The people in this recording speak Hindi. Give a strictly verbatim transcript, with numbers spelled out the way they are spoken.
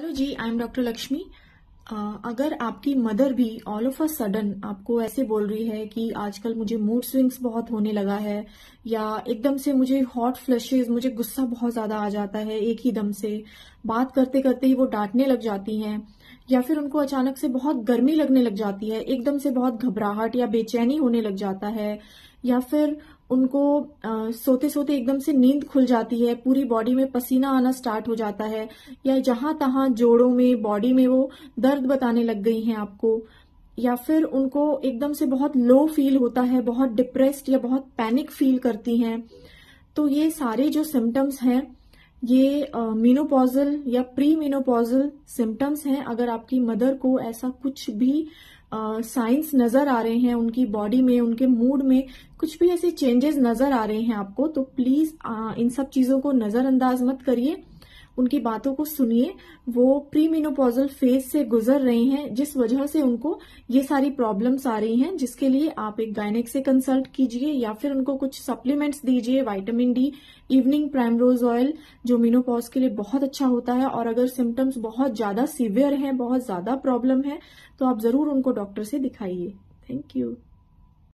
हेलो जी, आई एम डॉक्टर लक्ष्मी। अ, अगर आपकी मदर भी ऑल ऑफ अ सडन आपको ऐसे बोल रही है कि आजकल मुझे मूड स्विंग्स बहुत होने लगा है, या एकदम से मुझे हॉट फ्लशेस, मुझे गुस्सा बहुत ज्यादा आ जाता है एक ही दम से, बात करते करते ही वो डांटने लग जाती हैं, या फिर उनको अचानक से बहुत गर्मी लगने लग जाती है, एकदम से बहुत घबराहट या बेचैनी होने लग जाता है, या फिर उनको अ, सोते सोते एकदम से नींद खुल जाती है, पूरी बॉडी में पसीना आना स्टार्ट हो जाता है, या जहां तहां जोड़ों में, बॉडी में वो दर्द बताने लग गई हैं आपको, या फिर उनको एकदम से बहुत लो फील होता है, बहुत डिप्रेस्ड या बहुत पैनिक फील करती हैं। तो ये सारे जो सिम्टम्स हैं, ये मीनोपॉजल या प्री मीनोपॉजल सिम्टम्स हैं। अगर आपकी मदर को ऐसा कुछ भी साइंस नजर आ रहे हैं, उनकी बॉडी में, उनके मूड में कुछ भी ऐसे चेंजेस नजर आ रहे हैं आपको, तो प्लीज इन सब चीजों को नजरअंदाज मत करिए, उनकी बातों को सुनिए। वो प्री मीनोपॉजल फेज से गुजर रहे हैं, जिस वजह से उनको ये सारी प्रॉब्लम्स आ रही हैं, जिसके लिए आप एक गायनेक से कंसल्ट कीजिए, या फिर उनको कुछ सप्लीमेंट्स दीजिए, vitamin D, evening primrose oil, जो मीनोपॉज के लिए बहुत अच्छा होता है। और अगर सिम्टम्स बहुत ज्यादा सीवियर हैं, बहुत ज्यादा प्रॉब्लम है, तो आप जरूर उनको डॉक्टर से दिखाइए। Thank you.